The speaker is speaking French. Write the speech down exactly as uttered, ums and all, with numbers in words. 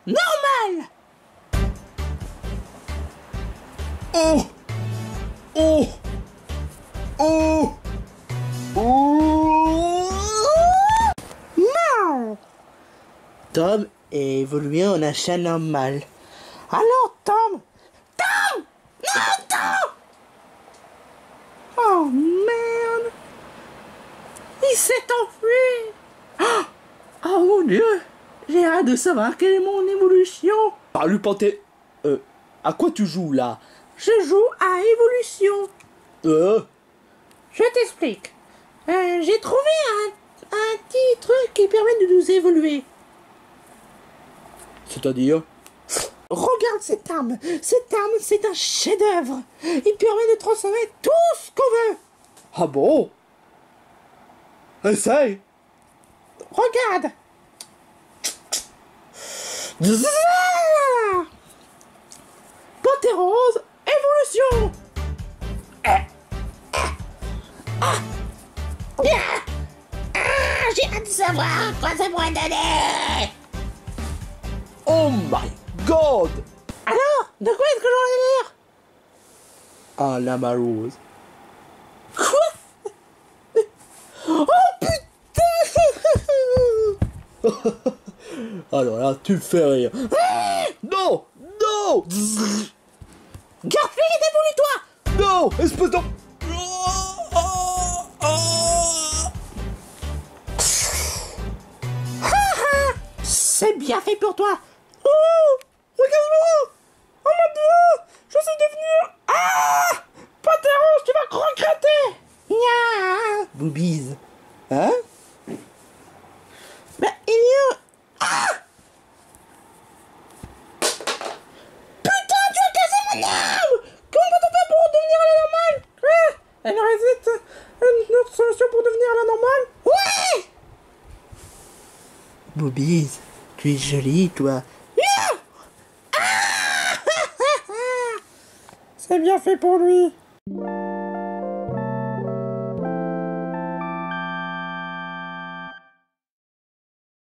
normal. Oh Oh Oh Oh Non. Tom est évolué en un chat normal. Alors Tom Tom Non, Tom. Oh merde. Il s'est enfui. Oh, oh mon Dieu. J'ai hâte de savoir quelle est mon évolution. Salut Panthère. Euh, à quoi tu joues là? Je joue à évolution. Euh Je t'explique. Euh, j'ai trouvé un, un petit truc qui permet de nous évoluer. C'est-à-dire? Regarde cette arme. Cette arme, c'est un chef-d'œuvre. Il permet de transformer tout ce qu'on veut. Ah bon? Essaye. Regarde. Panthère rose, évolution. J'ai hâte de savoir quoi ça pourrait donner. Oh my god! Alors, de quoi est-ce que j'en ai l'air? Ah, la malheureuse. Quoi? Oh putain. Alors là, tu me fais rire. Non! Non! Garfield, évolue-toi. Non! Espèce de... C'est bien fait pour toi. Oh, regarde-moi. Oh mon Dieu, je suis devenu... Ah, Panthère rose, tu vas regretter. Nya. Boobies. Hein? Mais il y a... Ah. Putain, tu as cassé mon arme. Comment peut-on faire pour redevenir à la normale? Ah, elle existe une autre solution pour devenir à la normale? Ouais. Boobies, tu es jolie, toi. Non. Ah. C'est bien fait pour lui.